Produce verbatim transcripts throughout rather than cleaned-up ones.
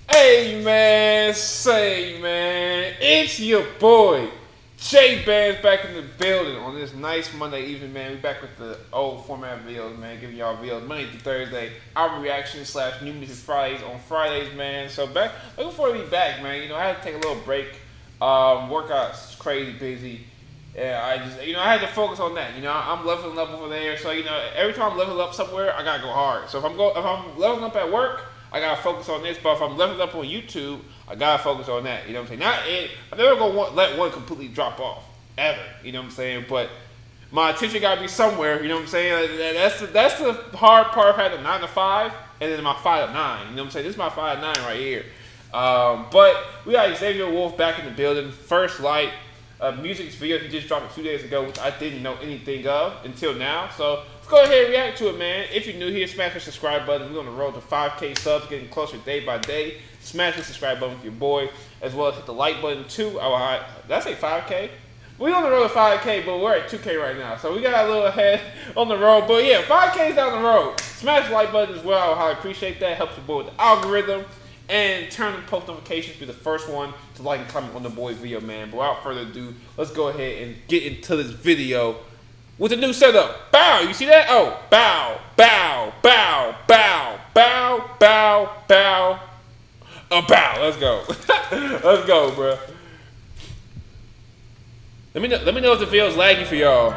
Hey man, say man, it's your boy Jay Bands back in the building on this nice Monday evening, man. We back with the old format videos, man, giving y'all videos Monday through Thursday, album reaction slash new music Fridays on Fridays, man. So back, looking forward to be back, man. You know, I had to take a little break. Um, workouts crazy busy. Yeah, I just, you know, I had to focus on that. You know, I'm leveling up over there, so you know, every time I'm leveling up somewhere, I gotta go hard. So if I'm go, if I'm leveling up at work, I gotta focus on this. But if I'm leveling up on YouTube, I gotta focus on that. You know what I'm saying? Not it. I'm never gonna want, let one completely drop off ever. You know what I'm saying? But my attention gotta be somewhere. You know what I'm saying? That's the, that's the hard part of having a nine to five, and then my five to nine. You know what I'm saying? This is my five to nine right here. Um, but we got Xavier Wolf back in the building. First Light, a music video he just dropped two days ago, which I didn't know anything of until now. So let's go ahead and react to it, man. If you're new here, smash the subscribe button. We're on the road to five K subs, getting closer day by day. Smash the subscribe button with your boy, as well as hit the like button too. Oh, I, did I say five K? We're on the road to five K, but we're at two K right now. So we got a little ahead on the road. But yeah, five K's down the road. Smash the like button as well. I would highly appreciate that. Helps the boy with the algorithm. And turn on post notifications to be the first one to like and comment on the boy video, man. But without further ado, let's go ahead and get into this video with the new setup. Bow, you see that? Oh, bow, bow, bow, bow, bow, bow, bow, a bow. Let's go. Let's go, bro. Let me know, let me know if the video's laggy for y'all.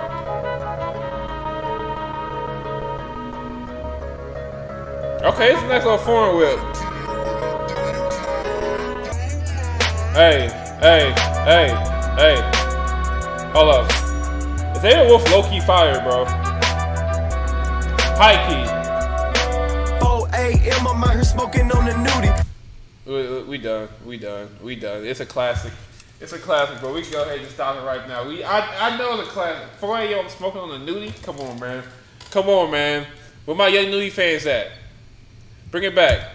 Okay, it's a nice little foreign whip. Hey, hey, hey, hey. Hold up. Xavier Wolf low-key fire, bro. High-key. four A M I'm out here smoking on the nudie. We, we done. We done. We done. It's a classic. It's a classic, bro. We can go ahead and just stop it right now. We, I, I know the classic. four A M I'm smoking on the nudie. Come on, man. Come on, man. Where my young nudie fans at? Bring it back.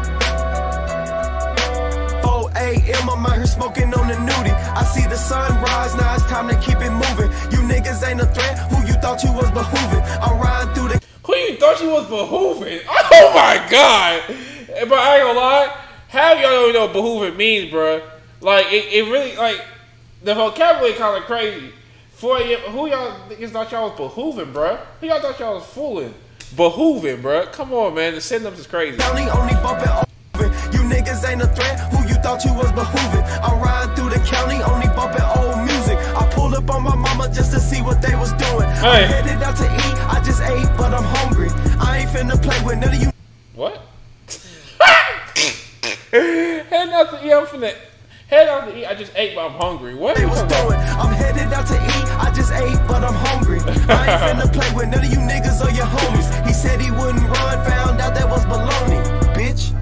four A M I'm out here smoking on the nudie. I see the sun rise, now it's time to keep it moving. You niggas ain't a threat, who you thought you was behooving. I'm riding through the... Who you thought you was behooving? Oh my god! But I ain't gonna lie, half y'all don't even know what behooving means, bro. Like, it, it really, like, the vocabulary kind of crazy. For you, who y'all niggas thought y'all was behooving, bro? Who y'all thought y'all was fooling? Behooving, bro. Come on, man. The send-ups is crazy. Only, only bumping over. You niggas ain't a threat, who you thought you was behooving. I'm riding through the county, only bumping old music. I pulled up on my mama just to see what they was doing. Hey. I'm headed out to eat, I just ate, but I'm hungry. I ain't finna play with none of you. What? Head out to eat, I'm finna... Head out to eat, I just ate, but I'm hungry. What? They was doing. I'm headed out to eat, I just ate, but I'm hungry. I ain't finna play with none of you niggas or your homies. He said he wouldn't run, found out that was baloney, bitch.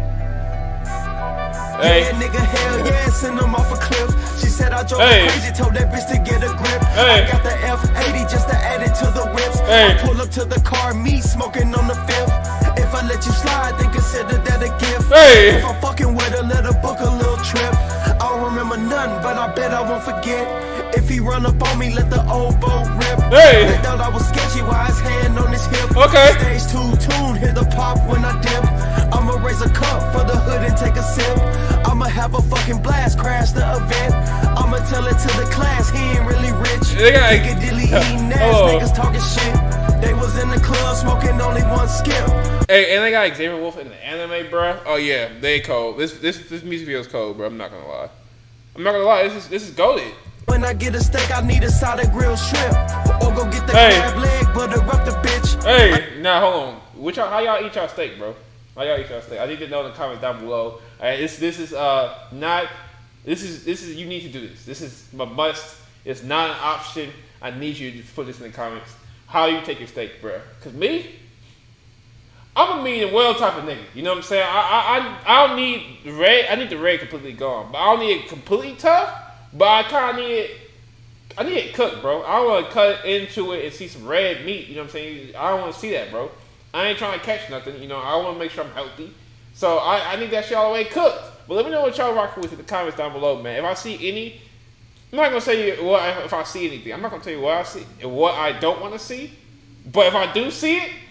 Hey. Yeah, nigga, hell yeah, send him off a cliff. She said I drove Hey. crazy, told that bitch to get a grip. Hey. I got the F eighty just to add it to the whips. Hey. I pull up to the car, me smoking on the fifth. If I let you slide, then consider that a gift. Hey. If I'm fucking with her, let her book a little trip. I don't remember nothing, but I bet I won't forget. If he run up on me, let the old boat rip. Hey. They thought I was sketchy, why his hand on his hip. Okay. Stage two tune, hit the pop when I dip. I'ma raise a cup for the hood and take a sip. I'ma have a fucking blast, crash the event. I'ma tell it to the class, he ain't really rich. They got- Piccadilly eating ass, Oh. niggas talking shit. They was in the club smoking only one skip. Hey, and they got Xavier Wolf in the anime, bruh. Oh yeah, they cold. This this this music video's cold, bro. I'm not gonna lie. I'm not gonna lie. This is this is goated. When I get a steak, I need a side of grilled shrimp. Or go get the Hey. crab leg, butter up the bitch. Hey, now hold on. Which y'all, how y'all eat y'all steak, bro? How y'all eat y'all steak? I need to know in the comments down below. Alright, this this is uh not. This is this is you need to do this. This is a must. It's not an option. I need you to put this in the comments. How you take your steak, bro? Cause me, I'm a medium well type of nigga. You know what I'm saying? I I I, I don't need the red. I need the red completely gone, but I don't need it completely tough. But I kind of need it. I need it cooked, bro. I don't want to cut into it and see some red meat. You know what I'm saying? I don't want to see that, bro. I ain't trying to catch nothing. You know, I want to make sure I'm healthy. So I, I need that shit all the way cooked. But let me know what y'all rocking with in the comments down below, man. If I see any, I'm not gonna say you what if I see anything. I'm not gonna tell you what I see and what I don't want to see. But if I do see it,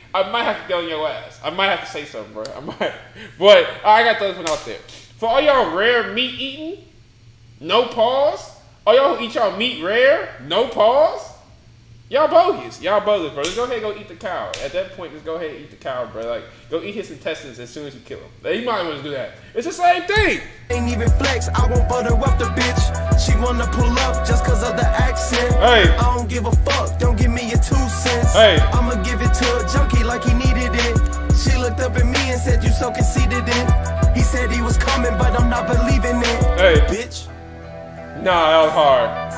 I might have to get on your ass. I might have to say something, bro. I might. But I got those one out there. For all y'all rare meat eating, no pause. All y'all who eat y'all meat rare, no pause. Y'all bogus. Y'all bogus, bro. Just go ahead and go eat the cow. At that point, just go ahead and eat the cow, bro. Like, go eat his intestines as soon as you kill him. Like, you might want to do that. It's the same thing. Ain't even flex, I won't butter up the bitch. She wanna pull up just cause of the accent. Hey. I don't give a fuck, don't give me your two cents. Hey. I'ma give it to a junkie like he needed it. She looked up at me and said, you so conceited in. He said he was coming, but I'm not believing it. Hey. Bitch. Nah, that was hard.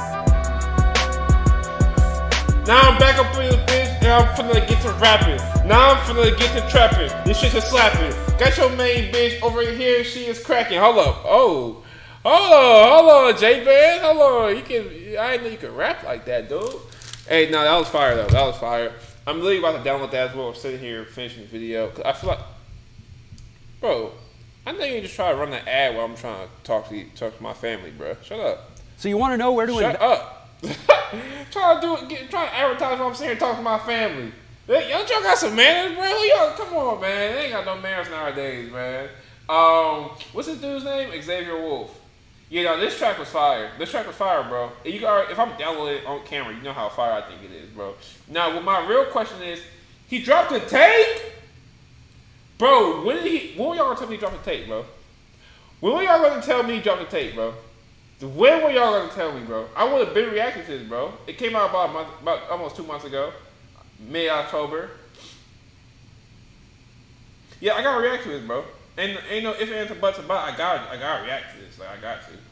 Now I'm back up in this bitch, and I'm finna get to rapping. Now I'm finna get to trapping. This shit is slapping. Got your main bitch over here, she is cracking. Hold up. Oh. Hold on, hold on, J-Band. Hold on. You can I didn't know you could rap like that, dude. Hey, no, that was fire though. That was fire. I'm literally about to download that as well. I'm sitting here finishing the video. Cause I feel like, bro, I know you just try to run the ad while I'm trying to talk to you, talk to my family, bro. Shut up. So you want to know where to Shut invest? up. Trying to do it, get, trying to advertise what I'm saying, talk to my family. They, y'all got some manners, bro. Yo, come on, man. They ain't got no manners nowadays, man. Um, what's this dude's name? Xavier Wolf. You know, this track was fire. This track was fire, bro. You got, if I'm downloading it on camera, you know how fire I think it is, bro. Now, what my real question is, he dropped a tape? Bro, when did he, when were y'all gonna tell me he dropped a tape, bro? When were y'all gonna tell me he dropped a tape, bro? When were y'all gonna tell me, bro? I would have been reacting to this, bro. It came out about a month, about almost two months ago, mid October. Yeah, I gotta react to this, bro. And ain't no if ands or buts about. I gotta, I gotta react to this. Like I got to.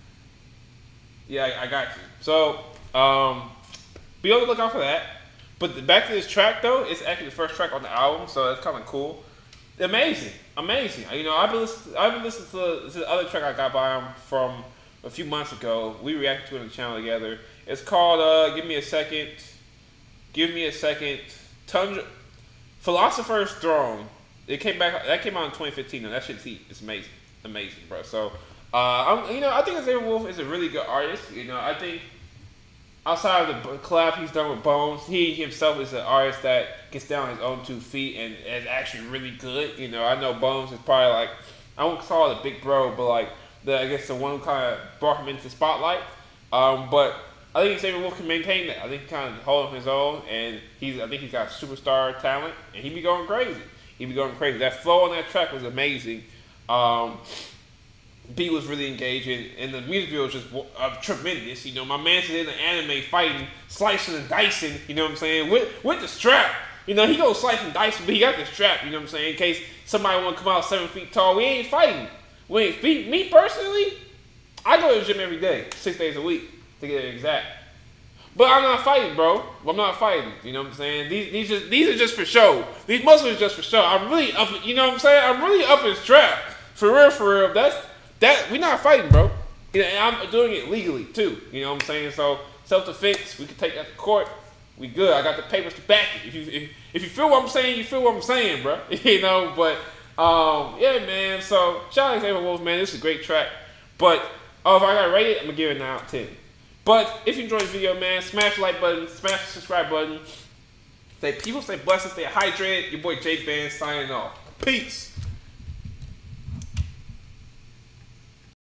Yeah, I, I got to. So, um, be on the lookout for that. But the, back to this track though, it's actually the first track on the album, so that's kind of cool. Amazing, amazing. You know, I've been listening. I've been listening to, to the other track I got by him from a few months ago. We reacted to it on the channel together. It's called uh, "Give Me a Second." Give me a second. Tundra, Philosopher's Throne. It came back. That came out in twenty fifteen. Though. That shit's heat. It's amazing, amazing, bro. So, uh, I'm, you know, I think Xavier Wolf is a really good artist. You know, I think outside of the collab he's done with Bones, he himself is an artist that gets down on his own two feet and is actually really good. You know, I know Bones is probably like, I won't call it a big bro, but like the I guess the one who kind of brought him into the spotlight. Um, but I think Xavier Wolf can maintain that. I think he kind of hold on his own, and he's I think he's got superstar talent, and he be going crazy. He be going crazy. That flow on that track was amazing. Um, beat was really engaging, and the music video was just uh, tremendous. You know, my man's in the anime fighting, slicing and dicing. You know what I'm saying? With with the strap. You know, he goes slicing and dicing, but he got the strap. You know what I'm saying? In case somebody want to come out seven feet tall, we ain't fighting. We ain't feet. Me personally, I go to the gym every day, six days a week to get it exact. But I'm not fighting, bro. I'm not fighting. You know what I'm saying? These these just these are just for show. These muscles are just for show. I'm really up. You know what I'm saying? I'm really up his strap. For real, for real. That's that. We not fighting, bro. You know, and I'm doing it legally too. You know what I'm saying? So self defense. We can take that to court. We good. I got the papers to back it. If you if, if you feel what I'm saying, you feel what I'm saying, bro. You know. But um, yeah, man. So shout out to Xavier Wolf, man. This is a great track. But oh, if I gotta rate it, I'm gonna give it a nine out of ten. But if you enjoyed the video, man, smash the like button, smash the subscribe button. Stay people, stay blessed, stay hydrated. Your boy J-Band signing off. Peace.